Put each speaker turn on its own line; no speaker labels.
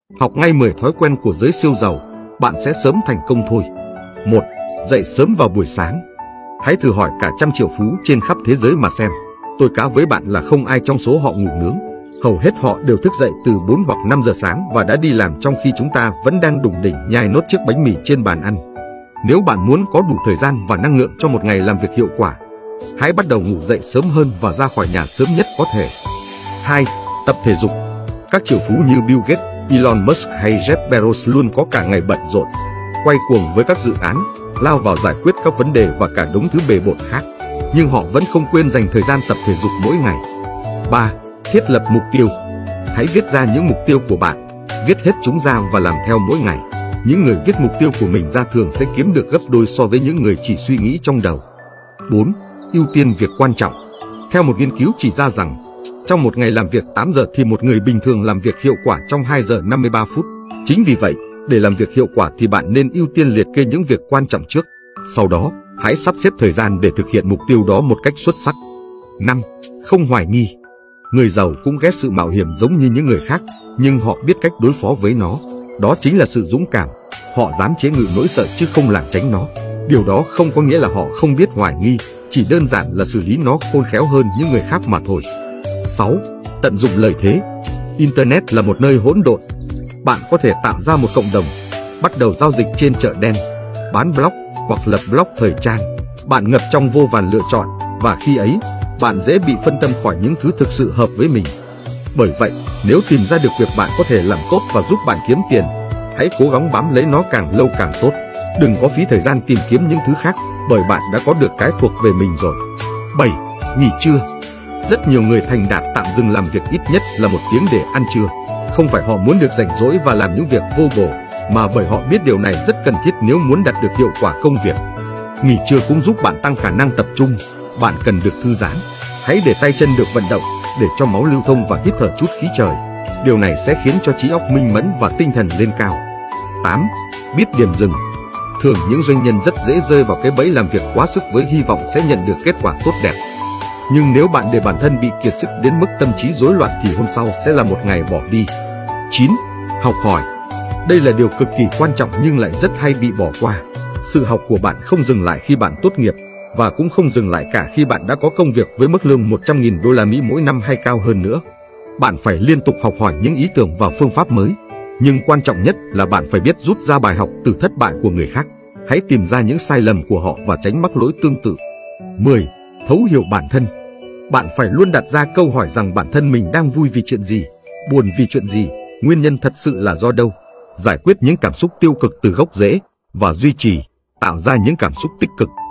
Học ngay 10 thói quen của giới siêu giàu, bạn sẽ sớm thành công thôi. 1. Dậy sớm vào buổi sáng. Hãy thử hỏi cả trăm triệu phú trên khắp thế giới mà xem. Tôi cá với bạn là không ai trong số họ ngủ nướng. Hầu hết họ đều thức dậy từ 4 hoặc 5 giờ sáng và đã đi làm, trong khi chúng ta vẫn đang đủng đỉnh nhai nốt chiếc bánh mì trên bàn ăn. Nếu bạn muốn có đủ thời gian và năng lượng cho một ngày làm việc hiệu quả, hãy bắt đầu ngủ dậy sớm hơn và ra khỏi nhà sớm nhất có thể. 2. Tập thể dục. Các triệu phú như Bill Gates, Elon Musk hay Jeff Bezos luôn có cả ngày bận rộn, quay cuồng với các dự án, lao vào giải quyết các vấn đề và cả đống thứ bề bộn khác. Nhưng họ vẫn không quên dành thời gian tập thể dục mỗi ngày. 3. Thiết lập mục tiêu. Hãy viết ra những mục tiêu của bạn, viết hết chúng ra và làm theo mỗi ngày. Những người viết mục tiêu của mình ra thường sẽ kiếm được gấp đôi so với những người chỉ suy nghĩ trong đầu. 4. Ưu tiên việc quan trọng. Theo một nghiên cứu chỉ ra rằng, trong một ngày làm việc 8 giờ thì một người bình thường làm việc hiệu quả trong 2 giờ 53 phút. Chính vì vậy, để làm việc hiệu quả thì bạn nên ưu tiên liệt kê những việc quan trọng trước. Sau đó, hãy sắp xếp thời gian để thực hiện mục tiêu đó một cách xuất sắc. 5. Không hoài nghi. Người giàu cũng ghét sự mạo hiểm giống như những người khác, nhưng họ biết cách đối phó với nó. Đó chính là sự dũng cảm. Họ dám chế ngự nỗi sợ chứ không lảng tránh nó. Điều đó không có nghĩa là họ không biết hoài nghi, chỉ đơn giản là xử lý nó khôn khéo hơn những người khác mà thôi. 6. Tận dụng lợi thế. Internet là một nơi hỗn độn. Bạn có thể tạo ra một cộng đồng, bắt đầu giao dịch trên chợ đen, bán blog hoặc lập blog thời trang. Bạn ngập trong vô vàn lựa chọn, và khi ấy, bạn dễ bị phân tâm khỏi những thứ thực sự hợp với mình. Bởi vậy, nếu tìm ra được việc bạn có thể làm tốt và giúp bạn kiếm tiền, hãy cố gắng bám lấy nó càng lâu càng tốt. Đừng có phí thời gian tìm kiếm những thứ khác, bởi bạn đã có được cái thuộc về mình rồi. 7. Nghỉ trưa. Rất nhiều người thành đạt tạm dừng làm việc ít nhất là 1 tiếng để ăn trưa. Không phải họ muốn được rảnh rỗi và làm những việc vô bổ, mà bởi họ biết điều này rất cần thiết nếu muốn đạt được hiệu quả công việc. Nghỉ trưa cũng giúp bạn tăng khả năng tập trung. Bạn cần được thư giãn. Hãy để tay chân được vận động, để cho máu lưu thông và hít thở chút khí trời. Điều này sẽ khiến cho trí óc minh mẫn và tinh thần lên cao. 8. Biết điểm dừng. Thường những doanh nhân rất dễ rơi vào cái bẫy làm việc quá sức với hy vọng sẽ nhận được kết quả tốt đẹp. Nhưng nếu bạn để bản thân bị kiệt sức đến mức tâm trí rối loạn thì hôm sau sẽ là một ngày bỏ đi. 9. Học hỏi. Đây là điều cực kỳ quan trọng nhưng lại rất hay bị bỏ qua. Sự học của bạn không dừng lại khi bạn tốt nghiệp, và cũng không dừng lại cả khi bạn đã có công việc với mức lương 100.000 đô la Mỹ mỗi năm hay cao hơn nữa. Bạn phải liên tục học hỏi những ý tưởng và phương pháp mới. Nhưng quan trọng nhất là bạn phải biết rút ra bài học từ thất bại của người khác. Hãy tìm ra những sai lầm của họ và tránh mắc lỗi tương tự. 10. Thấu hiểu bản thân. Bạn phải luôn đặt ra câu hỏi rằng bản thân mình đang vui vì chuyện gì, buồn vì chuyện gì, nguyên nhân thật sự là do đâu. Giải quyết những cảm xúc tiêu cực từ gốc rễ và duy trì, tạo ra những cảm xúc tích cực.